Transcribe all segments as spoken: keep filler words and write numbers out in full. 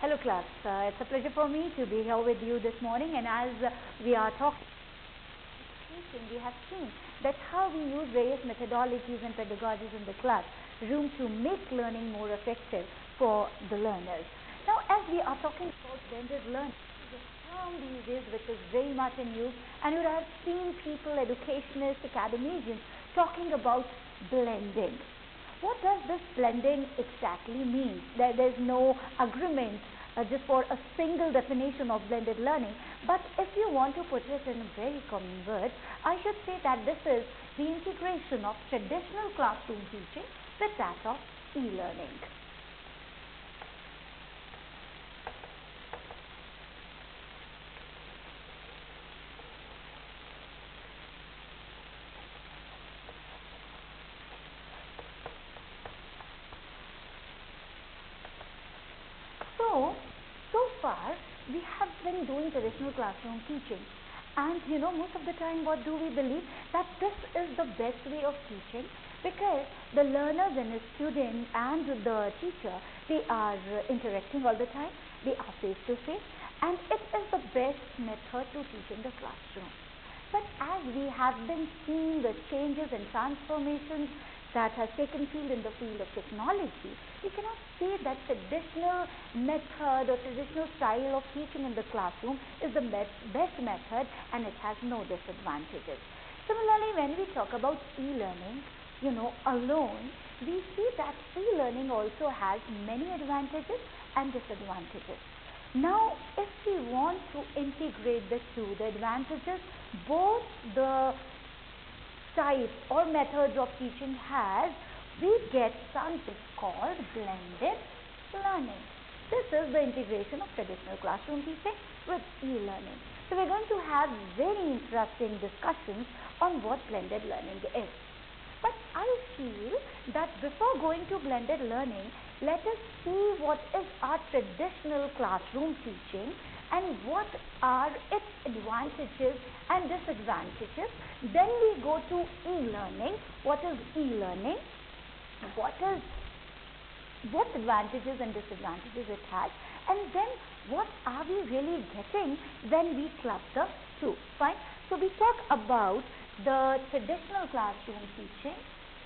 Hello class, uh, it's a pleasure for me to be here with you this morning, and as uh, we are talking teaching, we have seen that how we use various methodologies and pedagogies in the classroom to make learning more effective for the learners. Now as we are talking about blended learning, the term these days which is very much in use, and you would have seen people, educationists, academicians talking about blending. What does this blending exactly mean? There, there's no agreement uh, just for a single definition of blended learning, but if you want to put it in very common words, I should say that this is the integration of traditional classroom teaching with that of e-learning. So, so far we have been doing traditional classroom teaching, and you know, most of the time what do we believe? That this is the best way of teaching, because the learners and the student and the teacher, they are interacting all the time, they are face to face, and it is the best method to teach in the classroom. But as we have been seeing the changes and transformations that has taken field in the field of technology, we cannot say that traditional method or traditional style of teaching in the classroom is the best method and it has no disadvantages. Similarly, when we talk about e-learning, you know, alone, we see that e-learning also has many advantages and disadvantages. Now, if we want to integrate the two, the advantages, both the types or methods of teaching has, we get something called blended learning. This is the integration of traditional classroom teaching with e-learning. So we're going to have very interesting discussions on what blended learning is. But I feel that before going to blended learning, let us see what is our traditional classroom teaching and what are its advantages and disadvantages. Then we go to e-learning. What is e-learning? What is what advantages and disadvantages it has, and then what are we really getting when we club the two? Fine. So we talk about the traditional classroom teaching.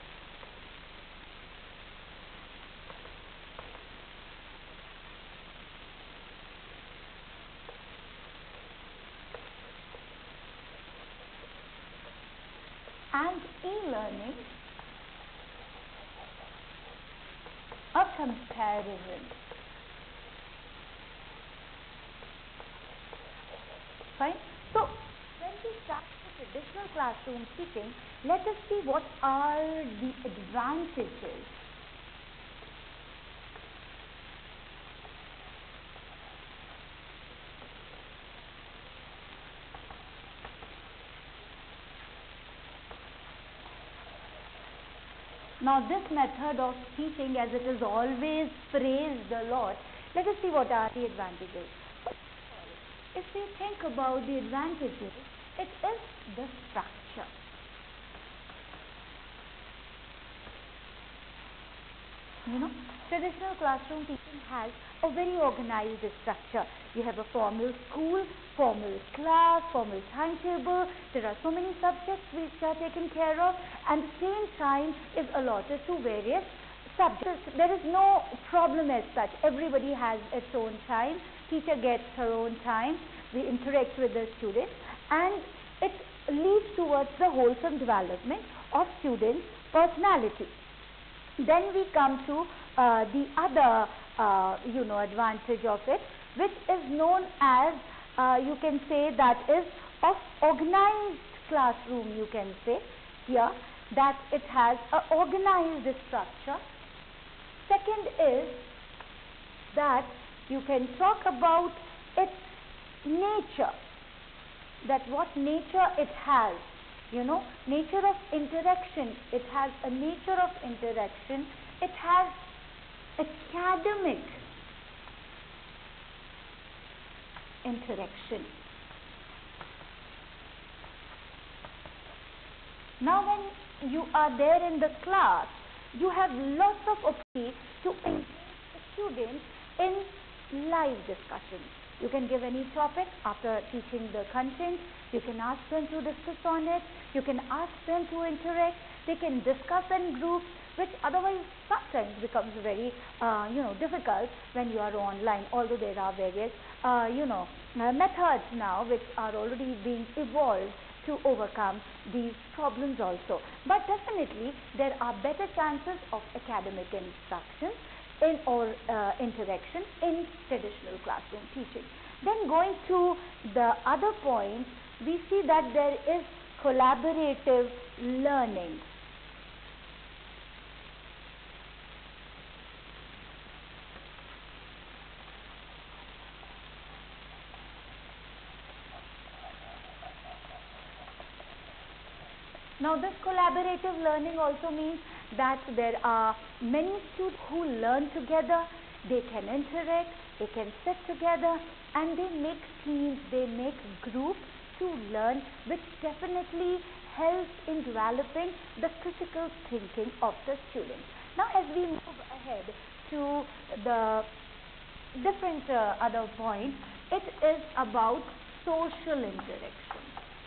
And e-learning, a comparison. Fine. So when we start the traditional classroom teaching, let us see what are the advantages. Now this method of teaching, as it is always praised a lot, let us see what are the advantages. If we think about the advantages, it is the structure. You know, traditional classroom teaching has a very organized structure. You have a formal school, formal class, formal timetable. There are so many subjects which are taken care of, and the same time is allotted to various subjects. There is no problem as such. Everybody has its own time. Teacher gets her own time. We interact with the students, and it leads towards the wholesome development of students' personality. Then we come to uh, the other, uh, you know, advantage of it, which is known as, uh, you can say that is of organized classroom, you can say here, that it has an organized structure. Second is that you can talk about its nature, that what nature it has. You know, nature of interaction. It has a nature of interaction. It has academic interaction. Now when you are there in the class, you have lots of opportunity to engage the students in live discussions. You can give any topic after teaching the content. You can ask them to discuss on it. You can ask them to interact. They can discuss in groups, which otherwise sometimes becomes very, uh, you know, difficult when you are online. Although there are various, uh, you know, uh, methods now which are already being evolved to overcome these problems also. But definitely there are better chances of academic instruction in or uh, interaction in traditional classroom teaching. Then going to the other point, we see that there is collaborative learning. Now this collaborative learning also means that there are many students who learn together, they can interact, they can sit together, and they make teams, they make groups to learn, which definitely helps in developing the critical thinking of the students. Now as we move ahead to the different uh, other points, it is about social interaction.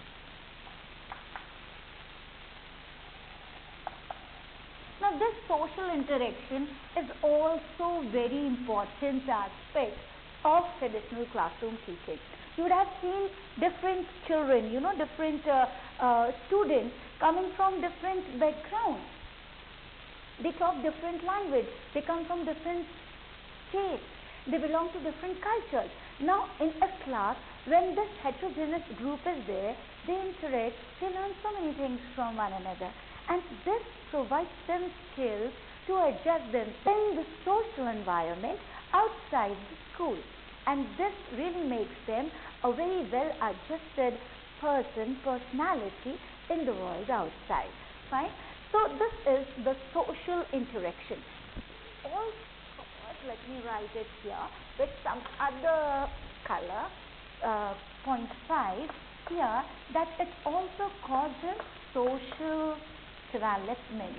Now this social interaction is also very important aspect of traditional classroom teaching. You would have seen different children, you know, different uh, uh, students coming from different backgrounds. They talk different language, they come from different states, they belong to different cultures. Now in a class, when this heterogeneous group is there, they interact, they learn so many things from one another, and this provides them skills to adjust themselves in the social environment outside the school, and this really makes them a very well adjusted person, personality in the world outside. Fine. So this is the social interaction. Also, let me write it here with some other color, uh, point five here, that it also causes social development.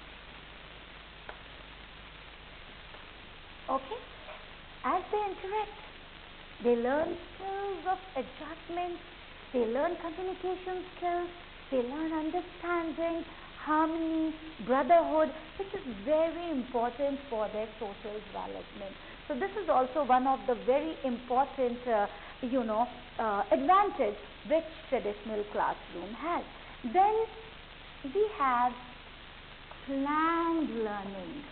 Okay, as they interact, they learn skills of adjustment, they learn communication skills, they learn understanding, harmony, brotherhood, which is very important for their social development. So this is also one of the very important, uh, you know, uh, advantage which traditional classroom has. Then we have planned learning.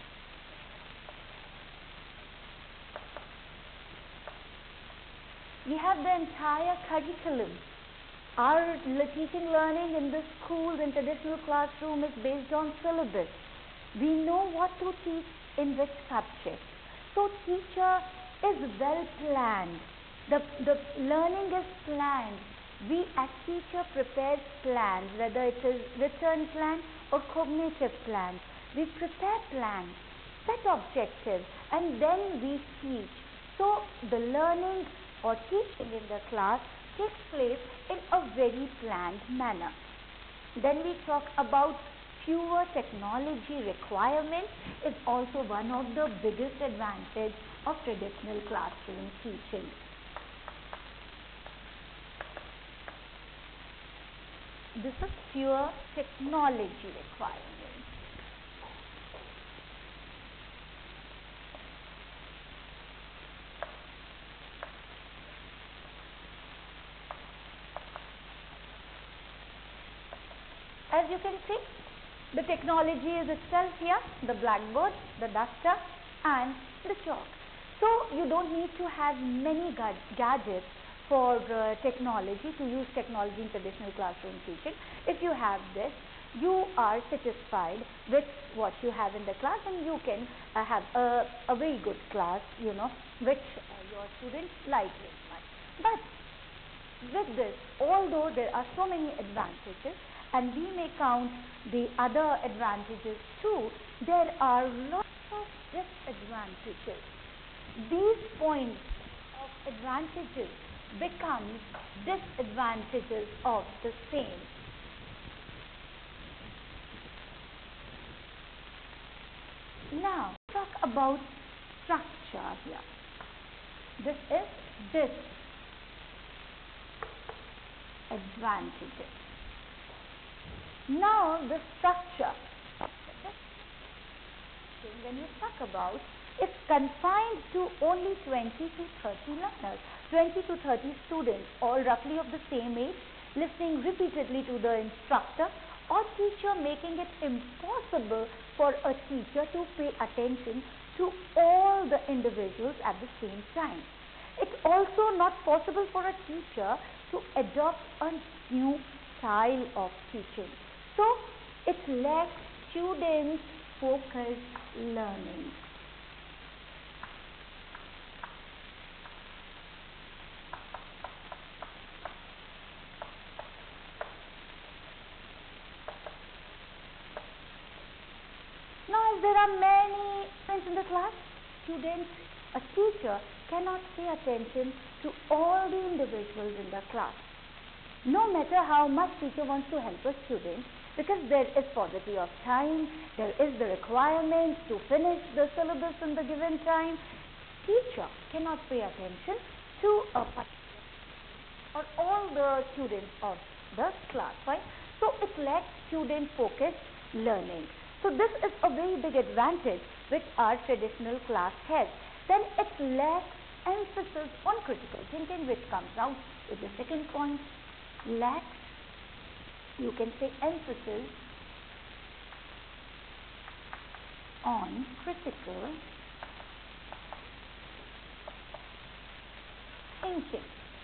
We have the entire curriculum. Our teaching learning in the schools and traditional classroom is based on syllabus. We know what to teach in which subject. So teacher is well planned. The, the learning is planned. We as teacher prepares plans, whether it is written plan or cognitive plans. We prepare plans, set objectives, and then we teach. So the learning or teaching in the class takes place in a very planned manner. Then we talk about fewer technology requirements is also one of the biggest advantage of traditional classroom teaching. This is fewer technology requirements. As you can see, the technology is itself here, the blackboard, the duster, and the chalk. So you don't need to have many gadgets for uh, technology, to use technology in traditional classroom teaching. If you have this, you are satisfied with what you have in the class, and you can uh, have a, a very good class, you know, which uh, your students like very much. But with this, although there are so many advantages, and we may count the other advantages too, there are lots of disadvantages. These points of advantages become disadvantages of the same. Now, talk about structure here. This is disadvantages. Now the structure of this, when you talk about, it's confined to only twenty to thirty learners, twenty to thirty students, all roughly of the same age, listening repeatedly to the instructor or teacher, making it impossible for a teacher to pay attention to all the individuals at the same time. It's also not possible for a teacher to adopt a new style of teaching. So it lacks student focused learning. Now, as there are many students in the class, students, a teacher cannot pay attention to all the individuals in the class. No matter how much teacher wants to help a student, because there is paucity of time, there is the requirement to finish the syllabus in the given time, teacher cannot pay attention to a particular or all the students of the class, right? So it lacks student focused learning. So this is a very big advantage which our traditional class has. Then it lacks emphasis on critical thinking, which comes out with the second point. Lacks, you can say, emphasis on critical thinking.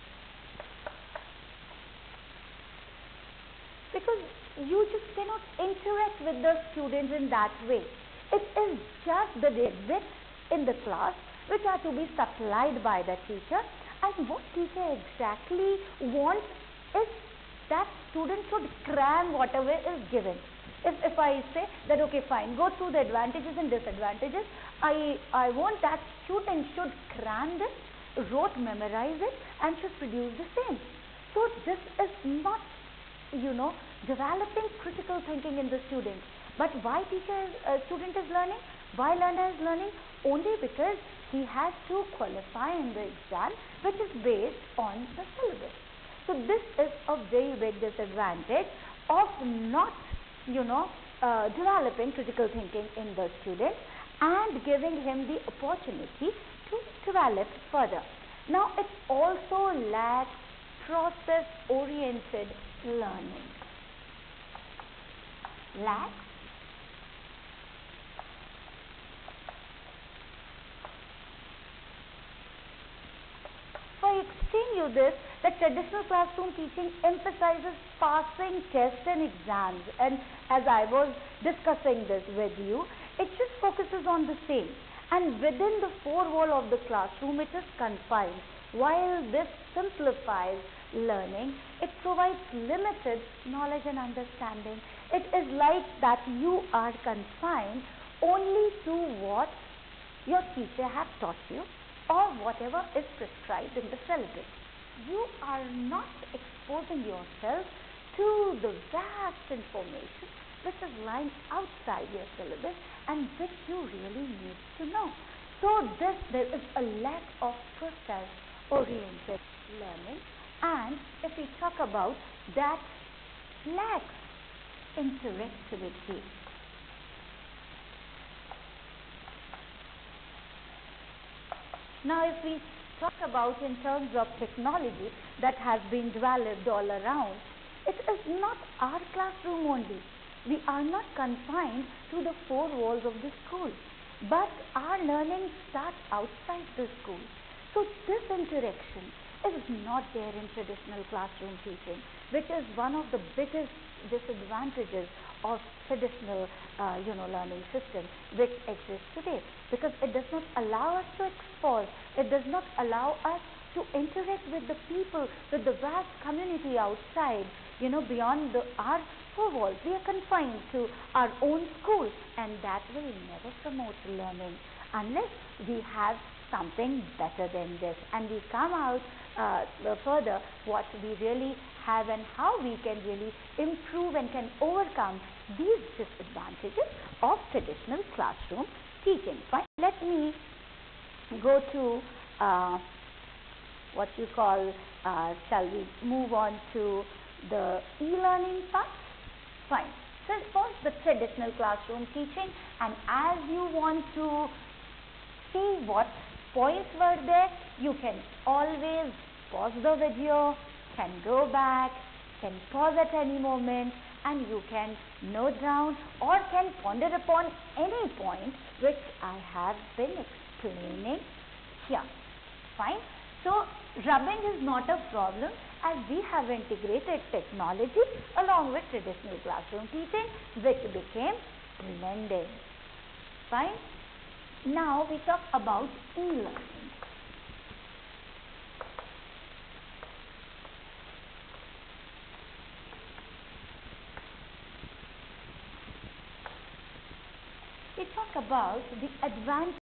Because you just cannot interact with the students in that way. It is just the bits in the class which are to be supplied by the teacher, and what teacher exactly wants is that student should cram whatever is given. If, if I say that, okay, fine, go through the advantages and disadvantages, I, I want that student should cram this, wrote, memorize it, and should produce the same. So this is not, you know, developing critical thinking in the student. But why teacher is, uh, student is learning? Why learner is learning? Only because he has to qualify in the exam, which is based on the syllabus. So this is a very big disadvantage of not, you know, uh, developing critical thinking in the student and giving him the opportunity to develop further. Now it also lacks process-oriented learning. Lacks I explain you this, that traditional classroom teaching emphasizes passing tests and exams, and as I was discussing this with you, it just focuses on the same, and within the four wall of the classroom it is confined. While this simplifies learning, it provides limited knowledge and understanding. It is like that you are confined only to what your teacher has taught you or whatever is prescribed in the syllabus. You are not exposing yourself to the vast information which is lying outside your syllabus and which you really need to know. So this, there is a lack of process-oriented learning, and if we talk about that, lacks interactivity. Now if we talk about in terms of technology that has been developed all around, it is not our classroom only. We are not confined to the four walls of the school, but our learning starts outside the school. So this interaction is not there in traditional classroom teaching, which is one of the biggest disadvantages of traditional uh, you know, learning system which exists today, because it does not allow us to expose, it does not allow us to interact with the people, with the vast community outside, you know, beyond the, our four walls. We are confined to our own school, and that will never promote learning unless we have something better than this, and we come out uh, further what we really have and how we can really improve and can overcome these disadvantages of traditional classroom teaching. Fine. Let me go to uh, what you call, uh, shall we move on to the e-learning part? Fine. So it was the traditional classroom teaching, and as you want to see what points were there, you can always pause the video, can go back, can pause at any moment, and you can note down or can ponder upon any point which I have been explaining here. Fine. So rubbing is not a problem, as we have integrated technology along with traditional classroom teaching, which became blended. Fine. Now we talk about e-learning. We talk about the advantage